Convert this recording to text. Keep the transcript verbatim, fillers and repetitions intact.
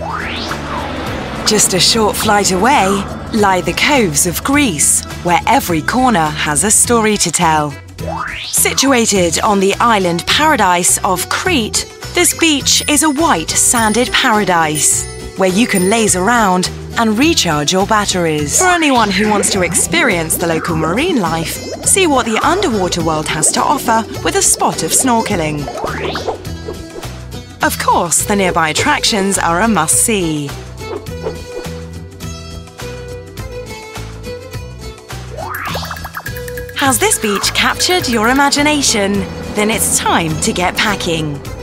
Just a short flight away lie the coves of Greece, where every corner has a story to tell. Situated on the island paradise of Crete, this beach is a white sanded paradise where you can laze around and recharge your batteries. For anyone who wants to experience the local marine life, see what the underwater world has to offer with a spot of snorkeling. Of course, the nearby attractions are a must-see. Has this beach captured your imagination? Then it's time to get packing.